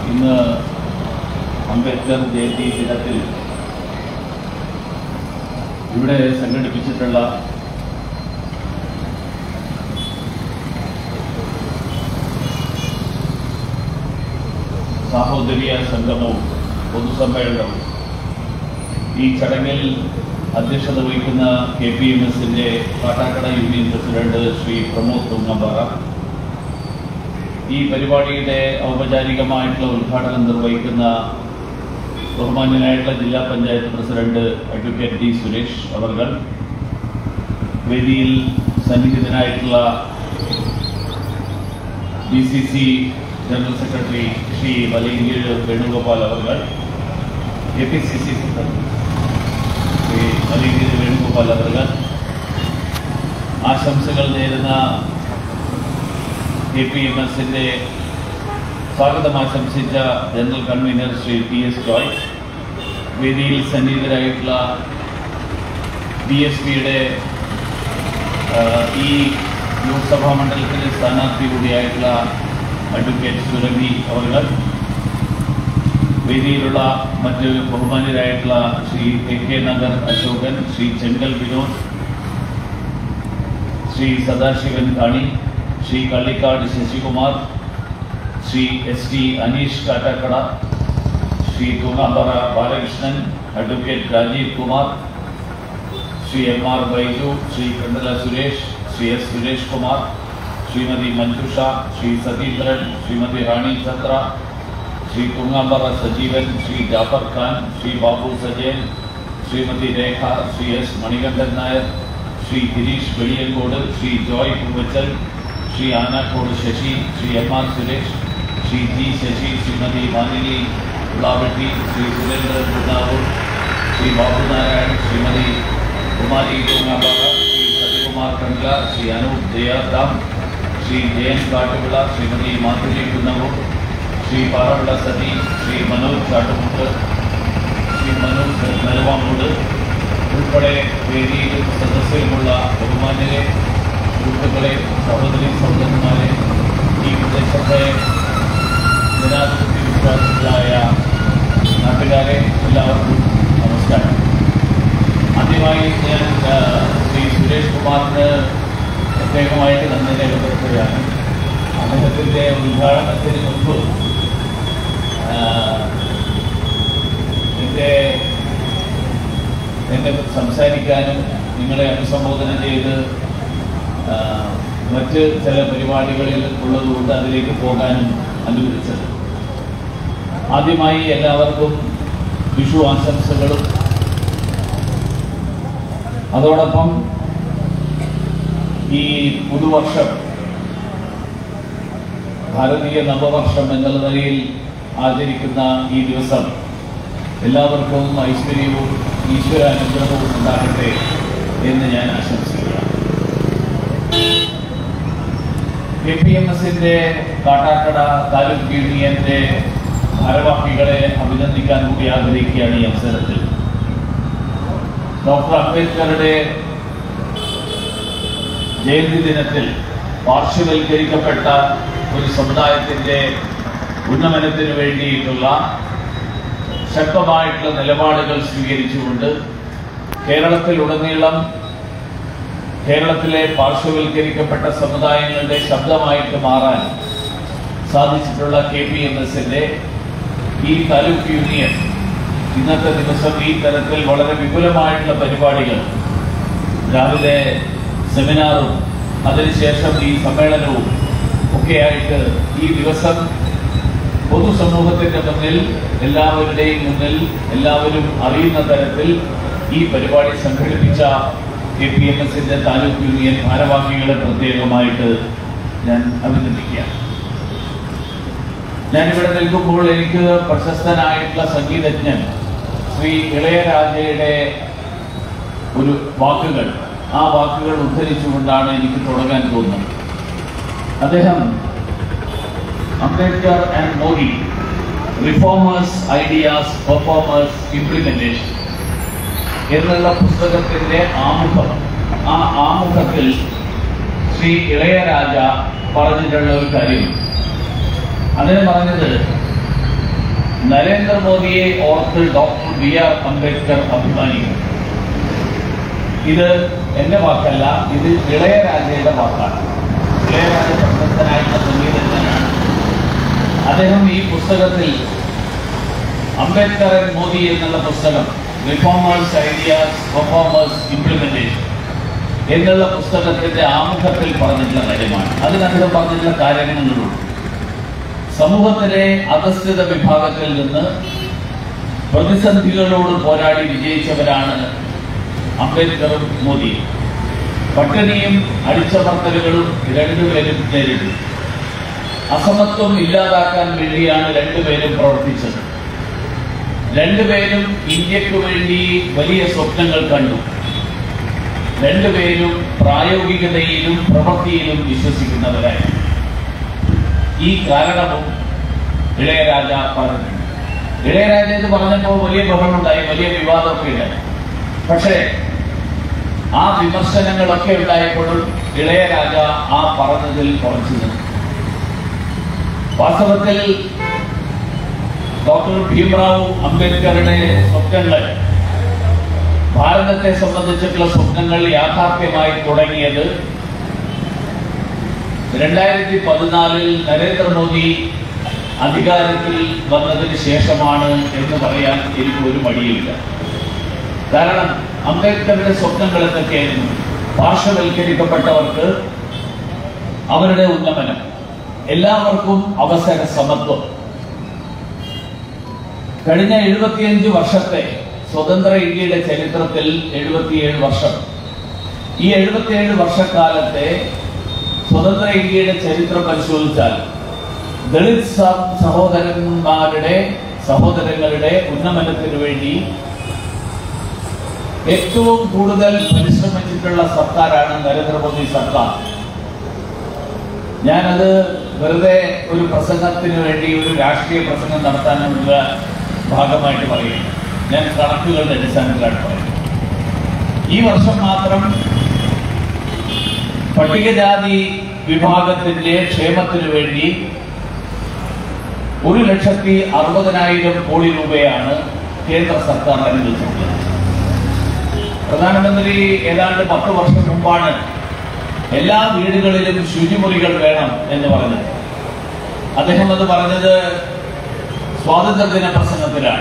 ഇന്ന് അംബേദ്കർ ജയന്തി ദിനത്തിൽ ഇവിടെ സംഘടിപ്പിച്ചിട്ടുള്ള സാഹോദര്യ സംഗമവും പൊതുസമ്മേളനവും ഈ ചടങ്ങിൽ അധ്യക്ഷത വഹിക്കുന്ന KPMSന്റെ കാട്ടാക്കട യൂണിയൻ പ്രസിഡന്റ് ശ്രീ പ്രമോദ് തുങ്ങമ്പാറ, ഈ പരിപാടിയുടെ ഔപചാരികമായിട്ടുള്ള ഉദ്ഘാടനം നിർവഹിക്കുന്ന ബഹുമാന്യനായിട്ടുള്ള ജില്ലാ panchayat president advocate D. Suresh അവർകൾ, വേദിയിൽ സന്നിഹിതനായിട്ടുള്ള BCC general secretary Shri Valayankeezhu Venugopal അവർകൾ, APCC സെക്രട്ടറി ശ്രീ വലയങ്കീഴ് വേണുഗോപാൽ അവർകൾ, ആശംസകൾ നേരുന്ന KPMSന്റെ സ്വാഗതം ആശംസിച്ച general convener Shri PS Joyce, വേദിയിൽ സന്നിഹിതരായിട്ടുള്ള BSPയുടെ ഈ ലോക്സഭാ മണ്ഡലത്തിലെ സ്ഥാനാർത്ഥി കൂടിയായിട്ടുള്ള അഡ്വക്കേറ്റ് സുരഭി അവർ, വേദിയിലുള്ള മറ്റ് ബഹുമാന്യരായിട്ടുള്ള ശ്രീ AK നഗർ അശോകൻ, ശ്രീ ചെങ്കൽ Vinod, Shri Sadasivan Kani, Shri Kallikkad Sasikumar, Shri ST Aneesh Kattakada, Shri Thungampara Balakrishnan, advocate Rajeev Kumar, Shri MR Baiju, Shri Kandala Suresh, Shri S. Suresh Kumar, Shrimati Manjusha, Shri Satheendran, Shrimati Rani Chandra, Shri Thungampara Sajeevan, Shri Jafar Khan, Shri Babu Sajayan, Shrimati Rekha, Shri S. Manikandan Nair, Shri Gireesh Veliyancode, Shri Joy Poovachal, Shri Anakode Sasi, Shri MR Suresh, Shri G. Sasi, Shrimati Malini Ulavetti, Shri Surendran Punnavoor, Shri Babunarayan, Shrimati Kumari Thungampara, Shri Sathikumar Kandla, Shri Anoop Jayadam, Shri Jayan Kattuvila, Shrimati Madhuri Kunnavoor, Shri Paravila Sathi, Shri Manoj Chattumuttu, Shri Manoj Nelavamoodu ഉൾപ്പെടെ വേദിയിലും സദസ്സിലുമുള്ള ബഹുമാന്യരെ, സുഹൃത്തുക്കളെ, സഹോദരി സഹോദരന്മാരെ, ഈ പ്രദേശത്തെ ജനാധിപത്യ വിശ്വാസികളായ നാട്ടുകാരെ, എല്ലാവർക്കും നമസ്കാരം. ആദ്യമായി ഞാൻ ശ്രീ സുരേഷ് കുമാറിന് പ്രത്യേകമായിട്ട് നന്ദി രേഖപ്പെടുത്തുകയാണ്. അദ്ദേഹത്തിൻ്റെ ഉദ്ഘാടനത്തിന് മുൻപ് എന്നെ സംസാരിക്കാനും നിങ്ങളെ അഭിസംബോധന ചെയ്ത് മറ്റ് ചില പരിപാടികളിൽ ഉള്ളതുകൊണ്ട് അതിലേക്ക് പോകാനും അനുവദിച്ചത്. ആദ്യമായി എല്ലാവർക്കും വിഷു ആശംസകളും, അതോടൊപ്പം ഈ പുതുവർഷം ഭാരതീയ നവവർഷം എന്നുള്ള നിലയിൽ ആചരിക്കുന്ന ഈ ദിവസം എല്ലാവർക്കും ഐശ്വര്യവും ഈശ്വരാനുഗ്രഹവും ഉണ്ടാകട്ടെ എന്ന് ഞാൻ ആശംസിക്കുകയാണ്. KPMSന്റെ കാട്ടാക്കട താലൂക്ക് യൂണിയന്റെ ഭാരവാഹികളെ അഭിനന്ദിക്കാൻ കൂടി ആഗ്രഹിക്കുകയാണ് ഈ അവസരത്തിൽ. ഡോക്ടർ അംബേദ്കറുടെ ജയന്തി ദിനത്തിൽ പാർശ്വവൽക്കരിക്കപ്പെട്ട ഒരു സമുദായത്തിന്റെ ഉന്നമനത്തിന് വേണ്ടിയിട്ടുള്ള ശക്തമായിട്ടുള്ള നിലപാടുകൾ സ്വീകരിച്ചുകൊണ്ട് കേരളത്തിലുടനീളം കേരളത്തിലെ പാർശ്വവൽക്കരിക്കപ്പെട്ട സമുദായങ്ങളുടെ ശബ്ദമായിട്ട് മാറാൻ സാധിച്ചിട്ടുള്ള KPMSന്റെ ഈ താലൂക്ക് യൂണിയൻ ഇന്നത്തെ ദിവസം ഈ തരത്തിൽ വളരെ വിപുലമായിട്ടുള്ള പരിപാടികൾ, രാവിലെ സെമിനാറും അതിനുശേഷം ഈ സമ്മേളനവും ഒക്കെയായിട്ട് ഈ ദിവസം പൊതുസമൂഹത്തിന്റെ മുന്നിൽ, എല്ലാവരുടെയും മുന്നിൽ, എല്ലാവരും അറിയുന്ന തരത്തിൽ ഈ പരിപാടി സംഘടിപ്പിച്ച KPMSന്റെ താലൂക്ക് യൂണിയൻ ഭാരവാഹികളെ പ്രത്യേകമായിട്ട് ഞാൻ അഭിനന്ദിക്കുകയാണ്. ഞാനിവിടെ നിൽക്കുമ്പോൾ എനിക്ക് പ്രശസ്തനായിട്ടുള്ള സംഗീതജ്ഞൻ ശ്രീ ഇളയരാജയുടെ ഒരു വാക്കുകൾ, ആ വാക്കുകൾ ഉദ്ധരിച്ചുകൊണ്ടാണ് എനിക്ക് തുടങ്ങാൻ തോന്നുന്നത്. അദ്ദേഹം Ambedkar and Modi, reformers, ideas, performers, implementation എന്നുള്ള പുസ്തകത്തിന്റെ ആമുഖം, ആ ആമുഖത്തിൽ ശ്രീ ഇളയരാജ പറഞ്ഞിട്ടുള്ള ഒരു കാര്യം, അദ്ദേഹം പറഞ്ഞത് നരേന്ദ്രമോദിയെ ഓർത്ത് ഡോക്ടർ B.R. അംബേദ്കർ അഭിമാനിക്കുന്നു. ഇത് എന്റെ വാക്കല്ല, ഇത് ഇളയരാജയുടെ വാക്കാണ്. ഇളയരാജ പ്രശസ്തനായിട്ടുള്ള സംഗീതജ്ഞനാണ്. അദ്ദേഹം ഈ പുസ്തകത്തിൽ അംബേദ്കർ ആൻഡ് മോദി എന്നുള്ള പുസ്തകം, റിഫോമേഴ്സ് ഐഡിയാസ് പെർഫോമേഴ്സ് ഇംപ്ലിമെന്റേഷൻ എന്നുള്ള പുസ്തകത്തിന്റെ ആമുഖത്തിൽ പറഞ്ഞിട്ടുള്ള കാര്യമാണ്. അതിനദ്ദേഹം പറഞ്ഞിട്ടുള്ള കാര്യങ്ങളുണ്ട്. സമൂഹത്തിലെ അധസ്ഥിത വിഭാഗത്തിൽ നിന്ന് പ്രതിസന്ധികളോട് പോരാടി വിജയിച്ചവരാണ് അംബേദ്കറും മോദിയും. പട്ടിണിയും അടിച്ചമർത്തലുകളും രണ്ടുപേരും നേരിട്ടു. അസമത്വം ഇല്ലാതാക്കാൻ വേണ്ടിയാണ് രണ്ടുപേരും പ്രവർത്തിച്ചത്. രണ്ടുപേരും ഇന്ത്യക്ക് വേണ്ടി വലിയ സ്വപ്നങ്ങൾ കണ്ടു. രണ്ടുപേരും പ്രായോഗികതയിലും പ്രവൃത്തിയിലും വിശ്വസിക്കുന്നവരായി. ഈ കാരണവും ഇളയരാജ പറഞ്ഞിട്ടുണ്ട്. ഇളയരാജ എന്ന് പറഞ്ഞപ്പോൾ വലിയ ബഹളമുണ്ടായി, വലിയ വിവാദമൊക്കെ ഉണ്ടായി. പക്ഷേ ആ വിമർശനങ്ങളൊക്കെ ഉണ്ടായപ്പോഴും ഇളയരാജ ആ പറഞ്ഞതിൽ കുറച്ചു നിന്നു. വാസ്തവത്തിൽ ഡോക്ടർ ഭീംറാവു അംബേദ്കറുടെ സ്വപ്നങ്ങൾ, ഭാരതത്തെ സംബന്ധിച്ചിട്ടുള്ള സ്വപ്നങ്ങൾ യാഥാർത്ഥ്യമായി തുടങ്ങിയത് 2014 നരേന്ദ്രമോദി അധികാരത്തിൽ വന്നതിന് ശേഷമാണ് എന്ന് പറയാൻ എനിക്ക് ഒരു മടിയില്ല. കാരണം അംബേദ്കറുടെ സ്വപ്നങ്ങൾ എന്തൊക്കെയായിരുന്നു? പാർശ്വവൽക്കരിക്കപ്പെട്ടവർക്ക് അവരുടെ ഉന്നമനം, എല്ലാവർക്കും അവസര സമത്വം. കഴിഞ്ഞ 75 വർഷത്തെ സ്വതന്ത്ര ഇന്ത്യയുടെ ചരിത്രത്തിൽ 77 വർഷം, ഈ 77 വർഷക്കാലത്തെ സ്വതന്ത്ര ഇന്ത്യയുടെ ചരിത്രം പരിശോധിച്ചാൽ ദളിത് സഹോദരങ്ങളുടെ ഉന്നമനത്തിന് വേണ്ടി ഏറ്റവും കൂടുതൽ പരിശ്രമിച്ചിട്ടുള്ള സർക്കാരാണ് നരേന്ദ്രമോദി സർക്കാർ. ഞാനത് വെറുതെ ഒരു പ്രസംഗത്തിന് വേണ്ടി, ഒരു രാഷ്ട്രീയ പ്രസംഗം നടത്താനുള്ള ഭാഗമായിട്ട് പറയുന്നു. ഞാൻ കണക്കുകളുടെ അടിസ്ഥാനത്തിലാണ് പറയുന്നത്. ഈ വർഷം മാത്രം പട്ടികജാതി വിഭാഗത്തിന്റെ ക്ഷേമത്തിനു വേണ്ടി 1,60,60,000 കോടി രൂപയാണ് കേന്ദ്ര സർക്കാർ അനുവദിച്ചിട്ടുള്ളത്. പ്രധാനമന്ത്രി ഏതാണ്ട് 10 വർഷം മുമ്പാണ് എല്ലാ വീടുകളിലും ശുചിമുറികൾ വേണം എന്ന് പറഞ്ഞത്. അദ്ദേഹം അത് പറഞ്ഞത് സ്വാതന്ത്ര്യദിന പ്രസംഗത്തിലാണ്.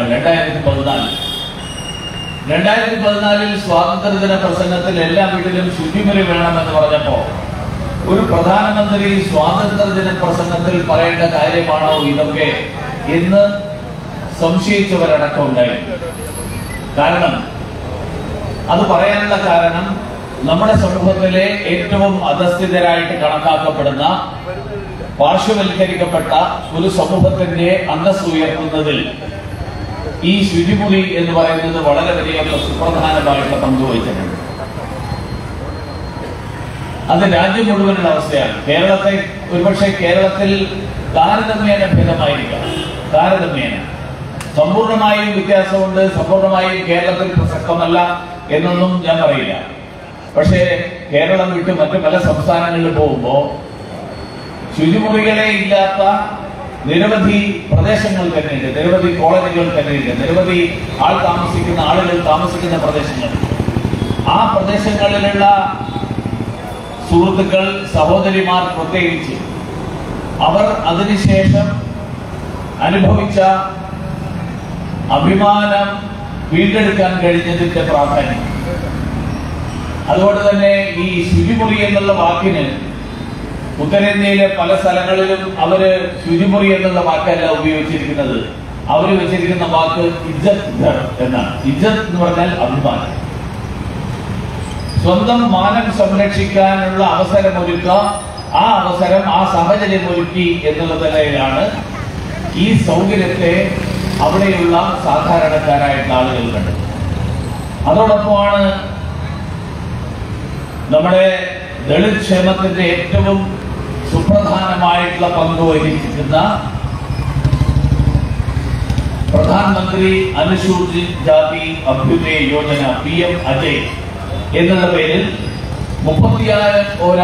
2014 സ്വാതന്ത്ര്യദിന പ്രസംഗത്തിൽ എല്ലാ വീട്ടിലും ശുചിമുറി വേണമെന്ന് പറഞ്ഞപ്പോ ഒരു പ്രധാനമന്ത്രി സ്വാതന്ത്ര്യദിന പ്രസംഗത്തിൽ പറയേണ്ട കാര്യമാണോ ഇതൊക്കെ എന്ന് സംശയിച്ചവരടക്കം ഉണ്ടായി. കാരണം അത് പറയാനുള്ള കാരണം നമ്മുടെ സമൂഹത്തിലെ ഏറ്റവും അധസ്ഥിതരായിട്ട് കണക്കാക്കപ്പെടുന്ന പാർശ്വവൽക്കരിക്കപ്പെട്ട ഒരു സമൂഹത്തിന്റെ അന്തസ്സ് ഉയർത്തുന്നതിൽ ഈ ശുചിമുറി എന്ന് പറയുന്നത് വളരെ വലിയ സുപ്രധാനമായിട്ടുള്ള പങ്ക് വഹിച്ചിട്ടുണ്ട്. അത് രാജ്യം മുഴുവനുള്ള അവസ്ഥയാണ്. കേരളത്തെ ഒരുപക്ഷെ കേരളത്തിൽ താരതമ്യേന ഭേദമായിരിക്കാം. താരതമ്യേന സമ്പൂർണമായും വ്യത്യാസമുണ്ട്, സമ്പൂർണമായും കേരളത്തിൽ പ്രസക്തമല്ല എന്നൊന്നും ഞാൻ പറയില്ല. പക്ഷേ കേരളം വിട്ട് മറ്റു പല സംസ്ഥാനങ്ങളിൽ പോകുമ്പോൾ ശുചിമുറികളെ ഇല്ലാത്ത നിരവധി പ്രദേശങ്ങൾ തന്നെയുണ്ട്, നിരവധി കോളനികൾ തന്നെയുണ്ട്, നിരവധി ആളുകൾ താമസിക്കുന്ന പ്രദേശങ്ങൾ. ആ പ്രദേശങ്ങളിലുള്ള സുഹൃത്തുക്കൾ, സഹോദരിമാർ പ്രത്യേകിച്ച്, അവർ അതിനുശേഷം അനുഭവിച്ച അഭിമാനം വീണ്ടെടുക്കാൻ കഴിഞ്ഞതിന്റെ പ്രാധാന്യം. അതുകൊണ്ട് തന്നെ ഈ ശുചിമുറി എന്നുള്ള വാക്കിന് ഉത്തരേന്ത്യയിലെ പല സ്ഥലങ്ങളിലും അവര് ശുചിമുറി എന്നുള്ള വാക്കല്ല ഉപയോഗിച്ചിരിക്കുന്നത്. അവര് വെച്ചിരിക്കുന്ന വാക്ക് ഇജ്ജത്ത് ഘർ എന്നാണ്. ഇജ്ജത്ത് എന്ന് പറഞ്ഞാൽ അഭിമാനം. സ്വന്തം മാനം സംരക്ഷിക്കാനുള്ള അവസരമൊരുക്കുക, ആ അവസരം, ആ സാഹചര്യം ഒരുക്കി എന്നുള്ള നിലയിലാണ് ഈ സൗകര്യത്തെ അവിടെയുള്ള സാധാരണക്കാരായിട്ടുള്ള ആളുകൾ കണ്ടത്. അതോടൊപ്പമാണ് നമ്മുടെ ദളിത് ക്ഷേമത്തിന്റെ ഏറ്റവും സുപ്രധാനമായിട്ടുള്ള പങ്ക് വഹിച്ചിരിക്കുന്ന പ്രധാനമന്ത്രി അനുസൂചിത ജാതി അഭ്യുദയ യോജന PM അജയ് എന്നുള്ള പേരിൽ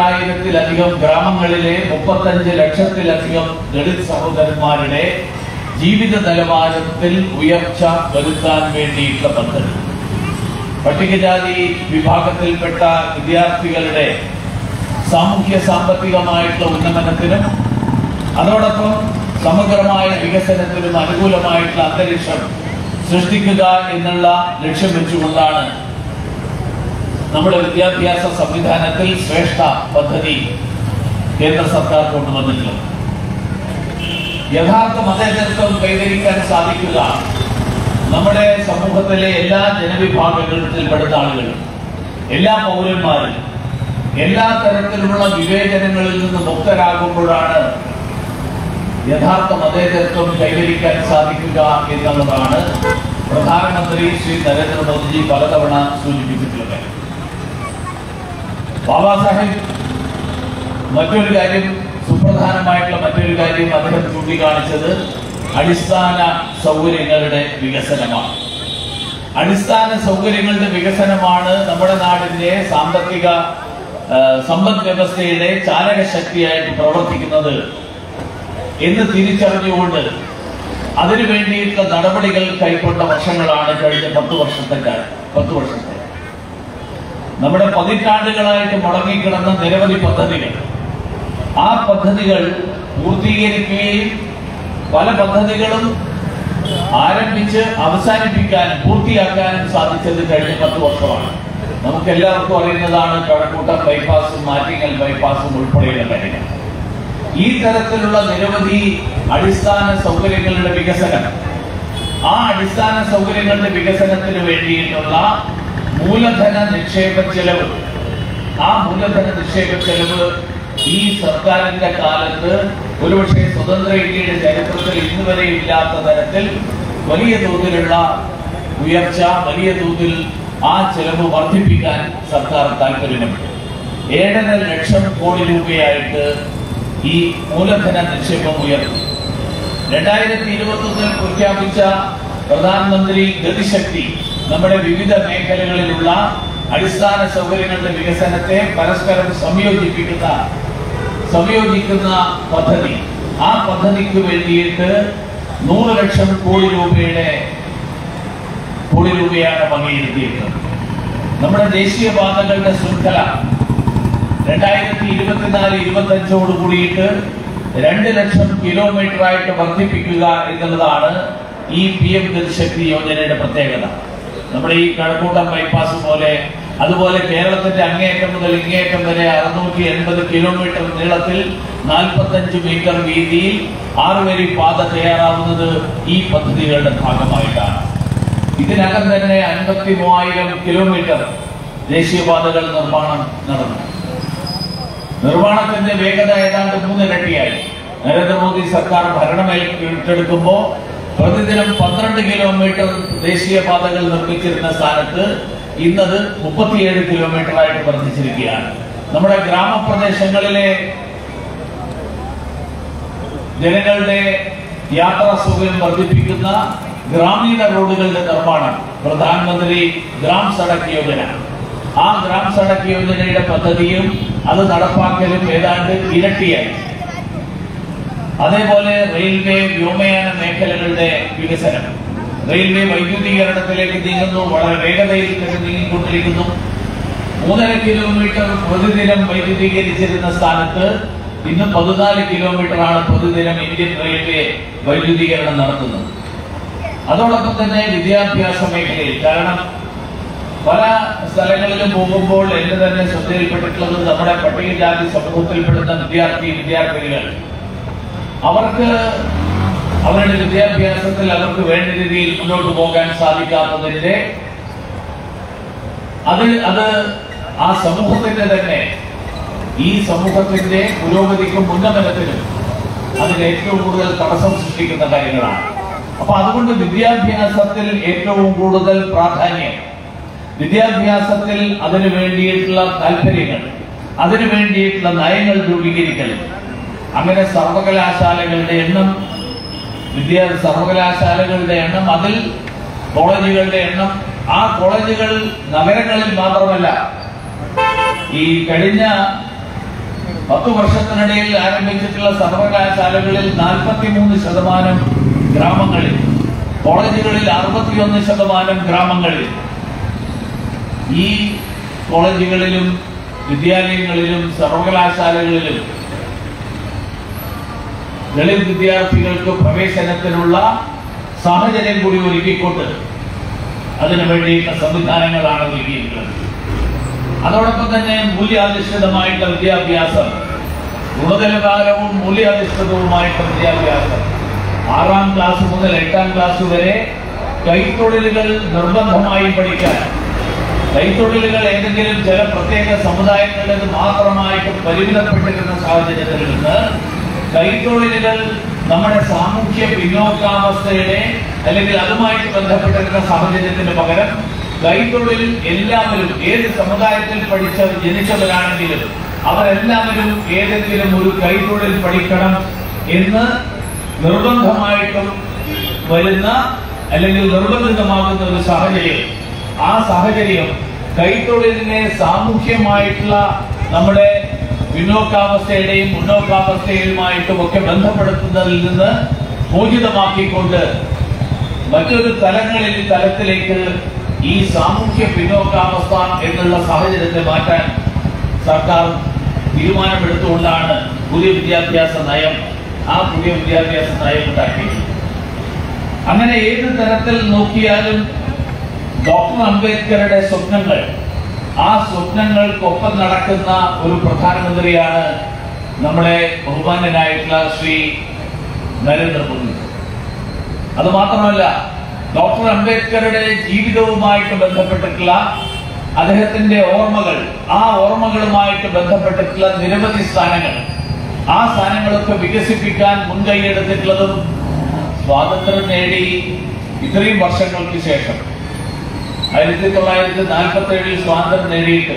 36,000-ത്തിലധികം ഗ്രാമങ്ങളിലെ 35 ലക്ഷത്തിലധികം ദളിത് സഹോദരന്മാരുടെ ജീവിത നിലവാരത്തിൽ ഉയർച്ച വരുത്താൻ വേണ്ടിയിട്ടുള്ള പദ്ധതി. പട്ടികജാതി വിഭാഗത്തിൽപ്പെട്ട വിദ്യാർത്ഥികളുടെ സാമൂഹ്യ സാമ്പത്തികമായിട്ടുള്ള ഉന്നമനത്തിനും അതോടൊപ്പം സമഗ്രമായ വികസനത്തിനും അനുകൂലമായിട്ടുള്ള അന്തരീക്ഷം സൃഷ്ടിക്കുക എന്നുള്ള ലക്ഷ്യം വെച്ചുകൊണ്ടാണ് നമ്മുടെ വിദ്യാഭ്യാസ സംവിധാനത്തിൽ ശ്രേഷ്ഠ പദ്ധതി കേന്ദ്ര സർക്കാർ കൊണ്ടുവന്നിട്ടുള്ളത്. യഥാർത്ഥ മതേതരത്വം കൈവരിക്കാൻ സാധിക്കുക നമ്മുടെ സമൂഹത്തിലെ എല്ലാ ജനവിഭാഗങ്ങളിൽപ്പെടുന്ന ആളുകൾ, എല്ലാ പൗരന്മാരും എല്ലാ തരത്തിലുള്ള വിവേചനങ്ങളിൽ നിന്ന് മുക്തരാകുമ്പോഴാണ് യഥാർത്ഥ മതേതരത്വം കൈവരിക്കാൻ സാധിക്കുക എന്നുള്ളതാണ് പ്രധാനമന്ത്രി ശ്രീ നരേന്ദ്രമോദിജി പലതവണ സൂചിപ്പിച്ചിട്ടുള്ളത്. ബാബാ സാഹിബ് സുപ്രധാനമായിട്ടുള്ള മറ്റൊരു കാര്യം അദ്ദേഹം ചൂണ്ടിക്കാണിച്ചത് അടിസ്ഥാന സൗകര്യങ്ങളുടെ വികസനമാണ്. അടിസ്ഥാന സൗകര്യങ്ങളുടെ വികസനമാണ് നമ്മുടെ നാടിന്റെ സമ്പദ് വ്യവസ്ഥയുടെ ചാലകശക്തിയായിട്ട് പ്രവർത്തിക്കുന്നത് എന്ന് തിരിച്ചറിഞ്ഞുകൊണ്ട് അതിനു വേണ്ടിയിട്ടുള്ള നടപടികൾ കൈക്കൊണ്ട വർഷങ്ങളാണ് കഴിഞ്ഞ 10 വർഷത്തെ നമ്മുടെ പതിറ്റാണ്ടുകളായിട്ട് മുടങ്ങിക്കിടന്ന നിരവധി പദ്ധതികൾ. ആ പദ്ധതികൾ പൂർത്തീകരിക്കുകയും പല പദ്ധതികളും ആരംഭിച്ച് അവസാനിപ്പിക്കാനും പൂർത്തിയാക്കാനും സാധിച്ചത് കഴിഞ്ഞ 10 വർഷമാണ്. നമുക്ക് എല്ലാവർക്കും അറിയുന്നതാണ് കഴക്കൂട്ടം ബൈപ്പാസും മാറ്റിങ്ങൽ ബൈപ്പാസും ഉൾപ്പെടെയുള്ള കാര്യങ്ങൾ. ഈ തരത്തിലുള്ള നിരവധി അടിസ്ഥാന സൗകര്യങ്ങളുടെ വികസനം, ആ അടിസ്ഥാന സൗകര്യങ്ങളുടെ വികസനത്തിന് വേണ്ടിയിട്ടുള്ള മൂലധന നിക്ഷേപ ചെലവ്, ആ മൂലധന നിക്ഷേപ ചെലവ് ഈ സർക്കാരിന്റെ കാലത്ത് ഒരുപക്ഷെ സ്വതന്ത്ര ഇന്ത്യയുടെ ചരിത്രത്തിൽ ഇന്നുവരെ ഇല്ലാത്ത തരത്തിൽ വലിയ തോതിലുള്ള ഉയർച്ച, വലിയ തോതിൽ ആ ചെലവ് വർദ്ധിപ്പിക്കാൻ സർക്കാർ താല്പര്യമുണ്ട്. 7.5 ലക്ഷം കോടി രൂപയായിട്ട് ഈ മൂലധന നിക്ഷേപം ഉയർന്നു. 2021 പ്രഖ്യാപിച്ച പ്രധാനമന്ത്രി ഗതിശക്തി നമ്മുടെ വിവിധ മേഖലകളിലുള്ള അടിസ്ഥാന സൗകര്യങ്ങളുടെ വികസനത്തെ പരസ്പരം സംയോജിക്കുന്ന പദ്ധതി, ആ പദ്ധതിക്ക് വേണ്ടിയിട്ട് 100 ലക്ഷം കോടി രൂപയാണ് വകയിരുത്തിയിട്ടുള്ളത്. നമ്മുടെ ദേശീയപാതകളുടെ ശൃംഖല 2024-25 കൂടിയിട്ട് 2 ലക്ഷം കിലോമീറ്ററായിട്ട് വർദ്ധിപ്പിക്കുക എന്നുള്ളതാണ് ഈ PM ഗതിശക്തി യോജനയുടെ പ്രത്യേകത. നമ്മുടെ ഈ കഴക്കൂട്ടം ബൈപ്പാസ് പോലെ, അതുപോലെ കേരളത്തിന്റെ അങ്ങേയറ്റം മുതൽ ഇങ്ങേയറ്റം വരെ 680 കിലോമീറ്റർ നീളത്തിൽ 45 മീറ്റർ വീതിയിൽ 6 വരി പാത തയ്യാറാവുന്നത് ഈ പദ്ധതികളുടെ ഭാഗമായിട്ടാണ്. ഇതിനകം തന്നെ 53,000 കിലോമീറ്റർ ദേശീയപാതകൾ നിർമ്മാണം നടന്നു. നിർമ്മാണത്തിന്റെ വേഗത ഏതാണ്ട് 3 ഇരട്ടിയായി. നരേന്ദ്രമോദി സർക്കാർ ഭരണം ഏറ്റെടുക്കുമ്പോൾ പ്രതിദിനം 12 കിലോമീറ്റർ ദേശീയപാതകൾ നിർമ്മിച്ചിരുന്ന സ്ഥാനത്ത് ഇന്നത് 37 കിലോമീറ്ററായിട്ട് വർദ്ധിച്ചിരിക്കുകയാണ്. നമ്മുടെ ഗ്രാമപ്രദേശങ്ങളിലെ ജനങ്ങളുടെ യാത്രാ സൗകര്യം വർദ്ധിപ്പിക്കുന്ന ഗ്രാമീണ റോഡുകളുടെ നിർമ്മാണം, പ്രധാനമന്ത്രി ഗ്രാം സഡക് യോജന, ആ ഗ്രാം സഡക് യോജനയുടെ പദ്ധതിയും അത് നടപ്പാക്കലും ഏതാണ്ട് ഇരട്ടിയായി. അതേപോലെ റെയിൽവേ വ്യോമയാന മേഖലകളുടെ വികസനം, റെയിൽവേ വൈദ്യുതീകരണത്തിലേക്ക് നീങ്ങുന്നു, വളരെ വേഗതയിൽ നീങ്ങിക്കൊണ്ടിരിക്കുന്നു. 3.5 കിലോമീറ്റർ പ്രതിദിനം വൈദ്യുതീകരിച്ചിരുന്ന സ്ഥാനത്ത് ഇന്ന് 14 കിലോമീറ്ററാണ് പ്രതിദിനം ഇന്ത്യൻ റെയിൽവേ വൈദ്യുതീകരണം നടത്തുന്നത്. അതോടൊപ്പം തന്നെ വിദ്യാഭ്യാസ മേഖലയിൽ, കാരണം പല സ്ഥലങ്ങളിലും പോകുമ്പോൾ എന്റെ തന്നെ ശ്രദ്ധയിൽപ്പെട്ടിട്ടുള്ളത് നമ്മുടെ പട്ടികജാതി സമൂഹത്തിൽപ്പെടുന്ന വിദ്യാർത്ഥികൾ അവർക്ക് അവരുടെ വിദ്യാഭ്യാസത്തിൽ അവർക്ക് വേണ്ട രീതിയിൽ മുന്നോട്ട് പോകാൻ സാധിക്കാത്തതിന്റെ അത് ആ സമൂഹത്തിന്റെ തന്നെ, ഈ സമൂഹത്തിന്റെ പുരോഗതിക്കും ഉന്നമനത്തിനും അതിന് ഏറ്റവും കൂടുതൽ തടസ്സം സൃഷ്ടിക്കുന്ന കാര്യങ്ങളാണ്. അപ്പൊ അതുകൊണ്ട് വിദ്യാഭ്യാസത്തിൽ ഏറ്റവും കൂടുതൽ പ്രാധാന്യം, വിദ്യാഭ്യാസത്തിൽ അതിനു വേണ്ടിയിട്ടുള്ള താല്പര്യങ്ങൾ, അതിനു വേണ്ടിയിട്ടുള്ള നയങ്ങൾ രൂപീകരിക്കൽ, അങ്ങനെ സർവകലാശാലകളുടെ എണ്ണം, അതിൽ കോളേജുകളുടെ എണ്ണം, ആ കോളേജുകൾ നഗരങ്ങളിൽ മാത്രമല്ല, ഈ കഴിഞ്ഞ 10 വർഷത്തിനിടയിൽ ആരംഭിച്ചിട്ടുള്ള സർവകലാശാലകളിൽ 43% ഗ്രാമങ്ങളിൽ, കോളേജുകളിൽ 61% ഗ്രാമങ്ങളിൽ. ഈ കോളേജുകളിലും വിദ്യാലയങ്ങളിലും സർവകലാശാലകളിലും ദളിത് വിദ്യാർത്ഥികൾക്ക് പ്രവേശനത്തിനുള്ള സാഹചര്യം കൂടി ഒരുക്കിക്കൊണ്ട് അതിനു വേണ്ടിയുള്ള സംവിധാനങ്ങളാണ് ഒരുക്കിയിട്ടുള്ളത്. അതോടൊപ്പം തന്നെ മൂല്യാധിഷ്ഠിതമായിട്ടുള്ള വിദ്യാഭ്യാസം, ഗുണനിലവാരവും മൂല്യാധിഷ്ഠിതവുമായിട്ടുള്ള വിദ്യാഭ്യാസം, 6ാം ക്ലാസ് മുതൽ 8ാം ക്ലാസ് വരെ കൈത്തൊഴിലുകൾ നിർബന്ധമായി പഠിക്കാൻ, കൈത്തൊഴിലുകൾ ഏതെങ്കിലും ചില പ്രത്യേക സമുദായങ്ങളിൽ മാത്രമായിട്ട് പരിമിതപ്പെട്ടിരുന്ന സാഹചര്യത്തിൽ നിന്ന് കൈത്തൊഴിലുകൾ നമ്മുടെ സാമൂഹ്യ പിന്നോക്കാവസ്ഥയുടെ അല്ലെങ്കിൽ അതുമായിട്ട് ബന്ധപ്പെട്ടിരുന്ന സാഹചര്യത്തിന് പകരം കൈത്തൊഴിൽ എല്ലാവരും ഏത് സമുദായത്തിൽ ജനിച്ചവരാണെങ്കിലും അവരെല്ലാവരും ഏതെങ്കിലും ഒരു കൈത്തൊഴിൽ പഠിക്കണം എന്ന് നിർബന്ധമായിട്ടും വരുന്ന അല്ലെങ്കിൽ നിർബന്ധിതമാകുന്ന ഒരു സാഹചര്യം. ആ സാഹചര്യം കൈത്തൊഴിലിനെ സാമൂഹ്യമായിട്ടുള്ള നമ്മുടെ പിന്നോക്കാവസ്ഥയുടെയും മുന്നോക്കാവസ്ഥയുമായിട്ടും ഒക്കെ ബന്ധപ്പെടുത്തുന്നതിൽ നിന്ന് മോചിതമാക്കിക്കൊണ്ട് മറ്റൊരു തലത്തിലേക്ക് ഈ സാമൂഹ്യ പിന്നോക്കാവസ്ഥ എന്നുള്ള സാഹചര്യത്തെ മാറ്റാൻ സർക്കാർ തീരുമാനമെടുത്തുകൊണ്ടാണ് പുതിയ വിദ്യാഭ്യാസ നയം ഉണ്ടാക്കിയത്. അങ്ങനെ ഏത് തരത്തിൽ നോക്കിയാലും ഡോക്ടർ അംബേദ്കറുടെ സ്വപ്നങ്ങൾ, ആ സ്വപ്നങ്ങൾക്കൊപ്പം നടക്കുന്ന ഒരു പ്രധാനമന്ത്രിയാണ് നമ്മുടെ ബഹുമാന്യനായിട്ടുള്ള ശ്രീ നരേന്ദ്രമോദി. അത് മാത്രമല്ല, ഡോക്ടർ അംബേദ്കറുടെ ജീവിതവുമായിട്ട് ബന്ധപ്പെട്ടിട്ടുള്ള അദ്ദേഹത്തിന്റെ ഓർമ്മകൾ, ആ ഓർമ്മകളുമായിട്ട് ബന്ധപ്പെട്ടിട്ടുള്ള നിരവധി സ്ഥാനങ്ങൾ, ആ സ്ഥാനങ്ങളൊക്കെ വികസിപ്പിക്കാൻ മുൻകൈയെടുത്തിട്ടുള്ളതും സ്വാതന്ത്ര്യം നേടി ഇത്രയും വർഷങ്ങൾക്ക് ശേഷം 1947 സ്വാതന്ത്ര്യം നേടിയിട്ട്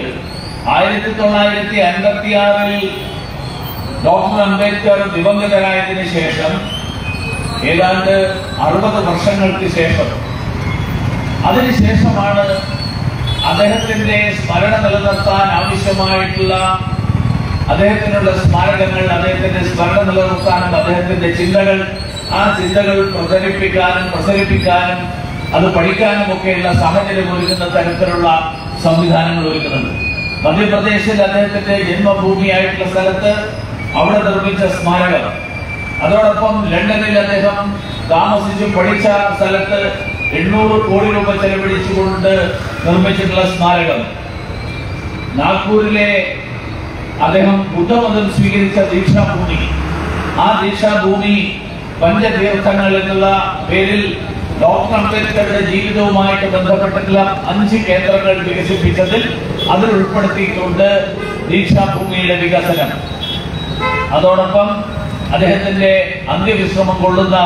1956 ഡോക്ടർ അംബേദ്കർ ദിവംഗതരായതിനു ശേഷം ഏതാണ്ട് 60 വർഷങ്ങൾക്ക് ശേഷം, അതിനുശേഷമാണ് അദ്ദേഹത്തിന്റെ സ്മരണ നിലനിർത്താൻ ആവശ്യമായിട്ടുള്ള അദ്ദേഹത്തിനുള്ള സ്മാരകങ്ങൾ, അദ്ദേഹത്തിന്റെ സ്മരണ നിലനിർത്താനും അദ്ദേഹത്തിന്റെ ചിന്തകൾ, ആ ചിന്തകൾ പ്രചരിപ്പിക്കാനും അത് പഠിക്കാനും ഒക്കെയുള്ള സാഹചര്യം ഒരുക്കുന്ന തരത്തിലുള്ള സംവിധാനങ്ങൾ ഒരുക്കുന്നുണ്ട്. മധ്യപ്രദേശിൽ അദ്ദേഹത്തിന്റെ ജന്മഭൂമിയായിട്ടുള്ള സ്ഥലത്ത് അവിടെ നിർമ്മിച്ച സ്മാരകം, അതോടൊപ്പം ലണ്ടനിൽ അദ്ദേഹം താമസിച്ച് പഠിച്ച സ്ഥലത്ത് 800 കോടി രൂപ ചെലവഴിച്ചുകൊണ്ട് നിർമ്മിച്ചിട്ടുള്ള സ്മാരകം, നാഗ്പൂരിലെ അദ്ദേഹം ബുദ്ധമതം സ്വീകരിച്ച ദീക്ഷാഭൂമി, ആ ദീക്ഷാഭൂമി പഞ്ചതീർത്ഥങ്ങൾ എന്നുള്ള പേരിൽ ഡോക്ടർ അംബേദ്കറുടെ ജീവിതവുമായിട്ട് ബന്ധപ്പെട്ടിട്ടുള്ള 5 കേന്ദ്രങ്ങൾ വികസിപ്പിച്ചതിൽ അതിൽ ഉൾപ്പെടുത്തിയിട്ടുണ്ട് ദീക്ഷാഭൂമിയുടെ വികസനം. അതോടൊപ്പം അദ്ദേഹത്തിന്റെ അന്ത്യവിശ്രമം കൊള്ളുന്ന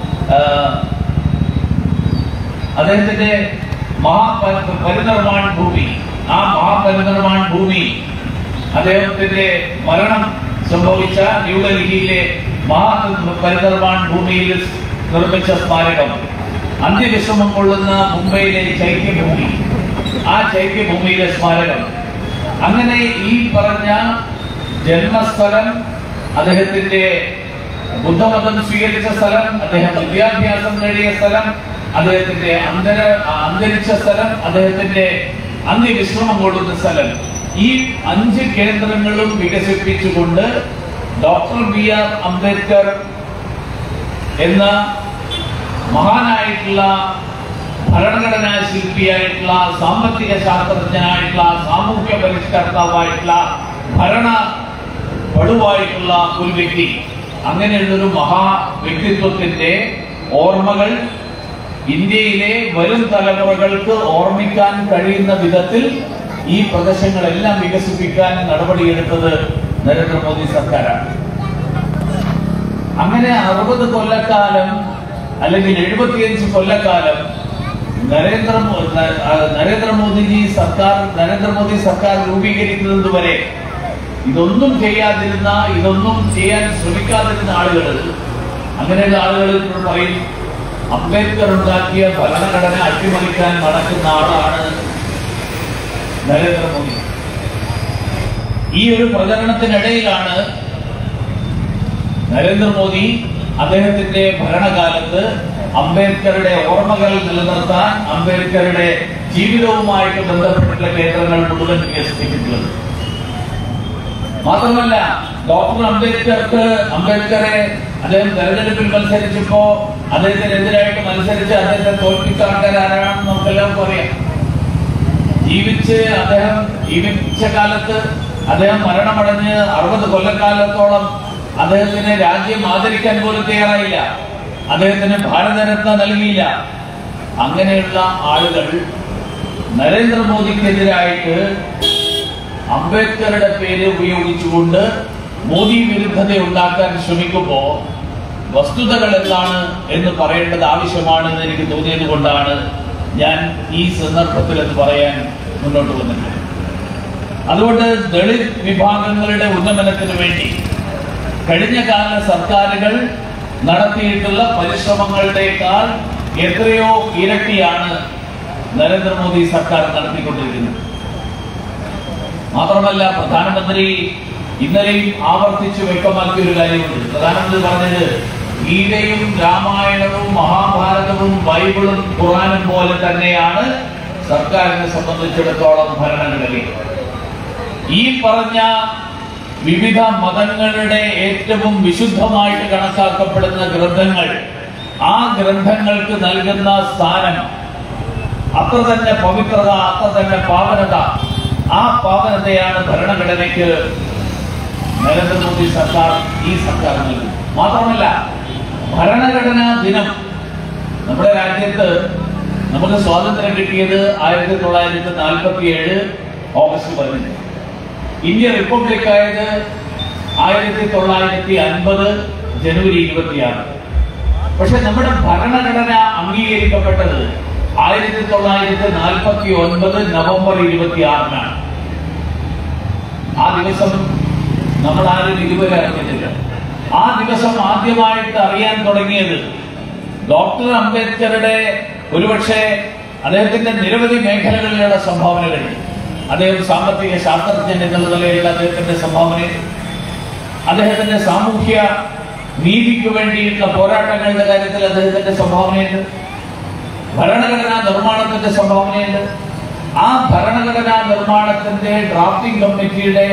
അദ്ദേഹത്തിന്റെ മഹാപരിനിർവാൺ ഭൂമി, ആ മഹാപരിനിർവാൺ ഭൂമി അദ്ദേഹത്തിന്റെ മരണം സംഭവിച്ച ന്യൂഡൽഹിയിലെ മഹാപരിനിർവാൺ ഭൂമിയിൽ നിർമ്മിച്ച സ്മാരകം, അന്ത്യവിശ്രമം കൊള്ളുന്ന മുംബൈയിലെ ചൈത്യഭൂമി, ആ ചൈത്യഭൂമിയിലെ സ്മാരകം. അങ്ങനെ ഈ പറഞ്ഞ ജന്മസ്ഥലം, അദ്ദേഹത്തിന്റെ ബുദ്ധമതം സ്വീകരിച്ച സ്ഥലം, അദ്ദേഹം വിദ്യാഭ്യാസം നേടിയ സ്ഥലം, അദ്ദേഹത്തിന്റെ അന്തരിച്ച സ്ഥലം, അദ്ദേഹത്തിന്റെ അന്ത്യവിശ്രമം കൊള്ളുന്ന സ്ഥലം, ഈ 5 കേന്ദ്രങ്ങളും വികസിപ്പിച്ചുകൊണ്ട് ഡോക്ടർ BR അംബേദ്കർ എന്ന മഹാനായിട്ടുള്ള ഭരണഘടനാ ശില്പിയായിട്ടുള്ള, സാമ്പത്തിക ശാസ്ത്രജ്ഞനായിട്ടുള്ള, സാമൂഹ്യ പരിഷ്കർത്താവായിട്ടുള്ള, ഭരണ പടുവായിട്ടുള്ള ഒരു വ്യക്തി, അങ്ങനെയുള്ളൊരു മഹാ വ്യക്തിത്വത്തിന്റെ ഓർമ്മകൾ ഇന്ത്യയിലെ വരും തലമുറകൾക്ക് ഓർമ്മിക്കാൻ കഴിയുന്ന വിധത്തിൽ ഈ പ്രദേശങ്ങളെല്ലാം വികസിപ്പിക്കാൻ നടപടിയെടുത്തത് നരേന്ദ്രമോദി സർക്കാരാണ്. അങ്ങനെ 60 കൊല്ലക്കാലം അല്ലെങ്കിൽ 75 കൊല്ലക്കാലം നരേന്ദ്രമോദി സർക്കാർ രൂപീകരിക്കുന്നത് വരെ ഇതൊന്നും ചെയ്യാൻ ശ്രമിക്കാതിരുന്ന ആളുകൾ, അങ്ങനെയുള്ള ആളുകൾ പറയും അംബേദ്കർ ഉണ്ടാക്കിയ ഭരണഘടന അട്ടിമറിക്കാൻ നടക്കുന്ന ആളാണ് നരേന്ദ്രമോദി. ഈ ഒരു പ്രചരണത്തിനിടയിലാണ് നരേന്ദ്രമോദി അദ്ദേഹത്തിന്റെ ഭരണകാലത്ത് അംബേദ്കറുടെ ഓർമ്മകൾ നിലനിർത്താൻ അംബേദ്കറുടെ ജീവിതവുമായിട്ട് ബന്ധപ്പെട്ടുള്ള കേന്ദ്രങ്ങൾ മുഴുവൻ വികസിപ്പിച്ചിട്ടുള്ളത്. മാത്രമല്ല, ഡോക്ടർ അംബേദ്കറെ അദ്ദേഹം തെരഞ്ഞെടുപ്പിൽ മത്സരിച്ചപ്പോ അദ്ദേഹത്തിനെതിരായിട്ട് മത്സരിച്ച് അദ്ദേഹത്തെ തോൽപ്പിച്ച ആൾക്കാരാരാണെന്ന് നമുക്കെല്ലാവർക്കും അറിയാം. ജീവിച്ച കാലത്ത് അദ്ദേഹം മരണമടഞ്ഞ് 60 കൊല്ലക്കാലത്തോളം അദ്ദേഹത്തിന് രാജ്യം ആദരിക്കാൻ പോലും തയ്യാറായില്ല. അദ്ദേഹത്തിന് ഭാരതരത്ന നൽകിയില്ല. അങ്ങനെയുള്ള ആളുകൾ നരേന്ദ്രമോദിക്കെതിരായിട്ട് അംബേദ്കറുടെ പേര് ഉപയോഗിച്ചുകൊണ്ട് മോദി വിരുദ്ധത ഉണ്ടാക്കാൻ ശ്രമിക്കുമ്പോൾ വസ്തുതകൾ എന്താണ് എന്ന് പറയേണ്ടത് ആവശ്യമാണെന്ന് എനിക്ക് തോന്നിയത് കൊണ്ടാണ് ഞാൻ ഈ സന്ദർഭത്തിൽ അത് പറയാൻ മുന്നോട്ട് വന്നിട്ടുള്ളത്. അതുകൊണ്ട് ദളിത് വിഭാഗങ്ങളുടെ ഉന്നമനത്തിന് വേണ്ടി കഴിഞ്ഞ കാല സർക്കാരുകൾ നടത്തിയിട്ടുള്ള പരിശ്രമങ്ങളുടേക്കാൾ എത്രയോ ഇരട്ടിയാണ് നരേന്ദ്രമോദി സർക്കാർ നടത്തിക്കൊണ്ടിരിക്കുന്നത്. മാത്രമല്ല, പ്രധാനമന്ത്രി ഇന്നലെയും ആവർത്തിച്ച് വ്യക്തമാക്കിയ ഒരു കാര്യമുണ്ട്. പ്രധാനമന്ത്രി പറഞ്ഞത് ഗീതയും രാമായണവും മഹാഭാരതവും ബൈബിളും ഖുർആനും പോലെ തന്നെയാണ് സർക്കാരിനെ സംബന്ധിച്ചിടത്തോളം ഭരണഘടന. ഈ പറഞ്ഞ വിവിധ മതങ്ങളുടെ ഏറ്റവും വിശുദ്ധമായിട്ട് കണക്കാക്കപ്പെടുന്ന ഗ്രന്ഥങ്ങൾ, ആ ഗ്രന്ഥങ്ങൾക്ക് നൽകുന്ന സ്ഥാനം അത്ര തന്നെ പവിത്രത, അത്ര തന്നെ പാവനത, ആ പാവനതയാണ് ഭരണഘടനയ്ക്ക് നരേന്ദ്രമോദി സർക്കാർ ഈ സർക്കാർ നൽകും. മാത്രമല്ല, ഭരണഘടനാ ദിനം നമ്മുടെ രാജ്യത്ത് നമുക്ക് സ്വാതന്ത്ര്യം കിട്ടിയത് 1947 ഓഗസ്റ്റ് 15. ഇന്ത്യ റിപ്പബ്ലിക് ആയത് 1950 ജനുവരി 26. പക്ഷെ നമ്മുടെ ഭരണഘടന അംഗീകരിക്കപ്പെട്ടത് 1949 നവംബർ 26-നാണ്. ആ ദിവസം നമ്മൾ ആരും ഇതുവരെ അറിഞ്ഞിട്ടില്ല. ആ ദിവസം ആദ്യമായിട്ട് അറിയാൻ തുടങ്ങിയത് ഡോക്ടർ അംബേദ്കറുടെ ഒരുപക്ഷെ അദ്ദേഹത്തിന്റെ നിരവധി മേഖലകളിലുള്ള സംഭാവനകൾ, അദ്ദേഹം സാമ്പത്തിക ശാസ്ത്രജ്ഞൻ എന്നുള്ള നിലയിലുള്ള അദ്ദേഹത്തിന്റെ സംഭാവന, അദ്ദേഹത്തിന്റെ സാമൂഹ്യ നീതിക്ക് വേണ്ടിയിട്ടുള്ള പോരാട്ടങ്ങളുടെ കാര്യത്തിൽ അദ്ദേഹത്തിന്റെ സംഭാവനയുണ്ട്, ഭരണഘടനാ നിർമ്മാണത്തിന്റെ സംഭാവനയുണ്ട്. ആ ഭരണഘടനാ നിർമ്മാണത്തിന്റെ ഡ്രാഫ്റ്റിംഗ് കമ്മിറ്റിയുടെ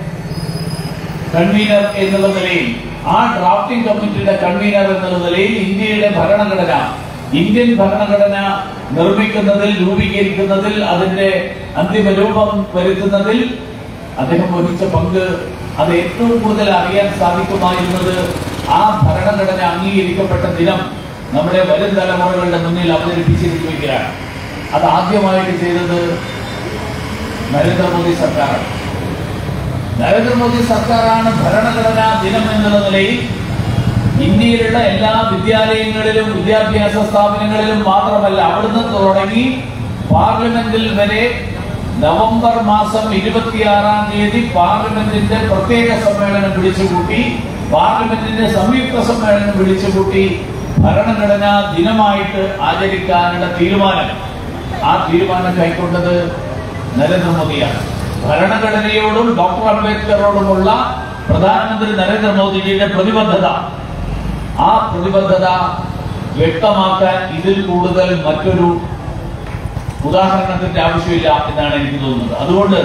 കൺവീനർ എന്നുള്ള നിലയിൽ, ആ ഡ്രാഫ്റ്റിംഗ് കമ്മിറ്റിയുടെ കൺവീനർ എന്നുള്ള നിലയിൽ ഇന്ത്യൻ ഭരണഘടന നിർമ്മിക്കുന്നതിൽ, രൂപീകരിക്കുന്നതിൽ, അതിന്റെ അന്തിമ രൂപം വരുത്തുന്നതിൽ അദ്ദേഹം വഹിച്ച പങ്ക്, അത് ഏറ്റവും കൂടുതൽ അറിയാൻ സാധിക്കുമായിരുന്നത് ആ ഭരണഘടന അംഗീകരിക്കപ്പെട്ട ദിനം നമ്മുടെ വരും തലമുറകളുടെ മുന്നിൽ അവതരിപ്പിച്ചിരിക്കുകയാണ്. അത് ആദ്യമായിട്ട് ചെയ്തത് നരേന്ദ്രമോദി സർക്കാരാണ്. നരേന്ദ്രമോദി സർക്കാരാണ് ഭരണഘടനാ ദിനം എന്നുള്ള നിലയിൽ ഇന്ത്യയിലുള്ള എല്ലാ വിദ്യാലയങ്ങളിലും, വിദ്യാഭ്യാസ സ്ഥാപനങ്ങളിലും മാത്രമല്ല, അവിടുന്ന് തുടങ്ങി പാർലമെന്റിൽ വരെ നവംബർ മാസം 26-ാം തീയതി പാർലമെന്റിന്റെ പ്രത്യേക സമ്മേളനം വിളിച്ചുകൂട്ടി, പാർലമെന്റിന്റെ സംയുക്ത സമ്മേളനം വിളിച്ചുകൂട്ടി ഭരണഘടനാ ദിനമായിട്ട് ആചരിക്കാനുള്ള തീരുമാനം, ആ തീരുമാനം കൈക്കൊണ്ടത് നരേന്ദ്രമോദിയാണ്. ഭരണഘടനയോടും ഡോക്ടർ അംബേദ്കറോടുമുള്ള പ്രധാനമന്ത്രി നരേന്ദ്രമോദിജിയുടെ പ്രതിബദ്ധത, ആ പ്രതിബദ്ധത വ്യക്തമാക്കാൻ ഇതിൽ കൂടുതൽ മറ്റൊരു ഉദാഹരണത്തിന്റെ ആവശ്യമില്ല എന്നാണ് എനിക്ക് തോന്നുന്നത്. അതുകൊണ്ട്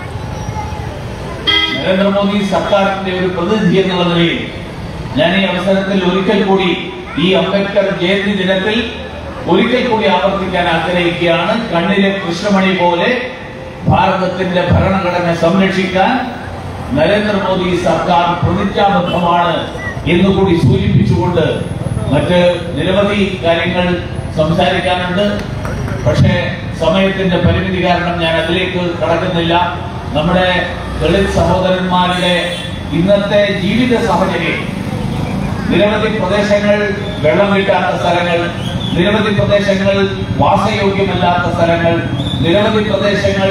നരേന്ദ്രമോദി സർക്കാരിന്റെ ഒരു പ്രതിനിധി എന്നുള്ള നിലയിൽ ഞാൻ ഈ അവസരത്തിൽ ഒരിക്കൽ കൂടി ഈ അംബേദ്കർ ജയന്തി ദിനത്തിൽ ഒരിക്കൽ കൂടി ആവർത്തിക്കാൻ ആഗ്രഹിക്കുകയാണ്. കണ്ണിലെ കൃഷ്ണമണി പോലെ ഭാരതത്തിന്റെ ഭരണഘടന സംരക്ഷിക്കാൻ നരേന്ദ്രമോദി സർക്കാർ പ്രതിജ്ഞാബദ്ധമാണ് എന്നുകൂടി സൂചിപ്പിച്ചുകൊണ്ട് മറ്റ് നിരവധി കാര്യങ്ങൾ സംസാരിക്കാനുണ്ട്. പക്ഷേ സമയത്തിന്റെ പരിമിതി കാരണം ഞാൻ അതിലേക്ക് കടക്കുന്നില്ല. നമ്മുടെ ദളിത് സഹോദരന്മാരുടെ ഇന്നത്തെ ജീവിത സാഹചര്യം, നിരവധി പ്രദേശങ്ങൾ വെള്ളം കിട്ടാത്ത സ്ഥലങ്ങൾ, നിരവധി പ്രദേശങ്ങൾ വാസയോഗ്യമല്ലാത്ത സ്ഥലങ്ങൾ, നിരവധി പ്രദേശങ്ങൾ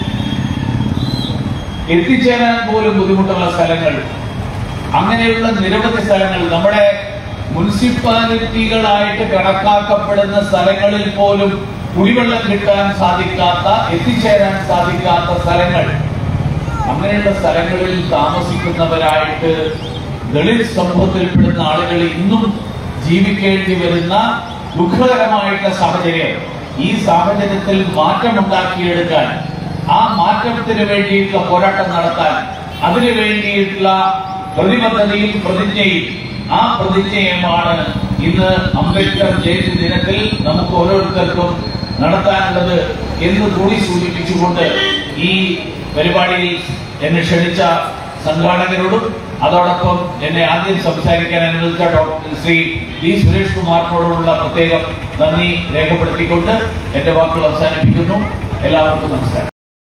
എത്തിച്ചേരാൻ പോലും ബുദ്ധിമുട്ടുള്ള സ്ഥലങ്ങൾ, അങ്ങനെയുള്ള നിരവധി സ്ഥലങ്ങൾ, നമ്മുടെ മുനിസിപ്പാലിറ്റികളായിട്ട് കണക്കാക്കപ്പെടുന്ന സ്ഥലങ്ങളിൽ പോലും കുടിവെള്ളം കിട്ടാൻ സാധിക്കാത്ത, എത്തിച്ചേരാൻ സാധിക്കാത്ത സ്ഥലങ്ങൾ, അങ്ങനെയുള്ള സ്ഥലങ്ങളിൽ താമസിക്കുന്നവരായിട്ട് ദളിത് സമൂഹത്തിൽപ്പെടുന്ന ആളുകൾ ഇന്നും ജീവിക്കേണ്ടി വരുന്ന ദുഃഖകരമായിട്ടുള്ള സാഹചര്യം, ഈ സാഹചര്യത്തിൽ മാറ്റമുണ്ടാക്കിയെടുക്കാൻ, ആ മാറ്റത്തിന് വേണ്ടിയിട്ടുള്ള പോരാട്ടം നടത്താൻ, അതിനു വേണ്ടിയിട്ടുള്ള പ്രതിബദ്ധതയും പ്രതിജ്ഞയും, ആ പ്രതിജ്ഞയുമാണ് ഇന്ന് അംബേദ്കർ ജയന്തി ദിനത്തിൽ നമുക്ക് ഓരോരുത്തർക്കും നടത്താനുള്ളത് എന്ന് കൂടി സൂചിപ്പിച്ചുകൊണ്ട് ഈ പരിപാടിയിൽ എന്നെ ക്ഷണിച്ച സംഘാടകരോടും അതോടൊപ്പം എന്നെ ആദ്യം സംസാരിക്കാൻ അനുവദിച്ച ശ്രീ വി സുരേഷ് കുമാറിനോടുമുള്ള പ്രത്യേകം നന്ദി രേഖപ്പെടുത്തിക്കൊണ്ട് എന്റെ വാക്കുകൾ അവസാനിപ്പിക്കുന്നു. എല്ലാവർക്കും നമസ്കാരം.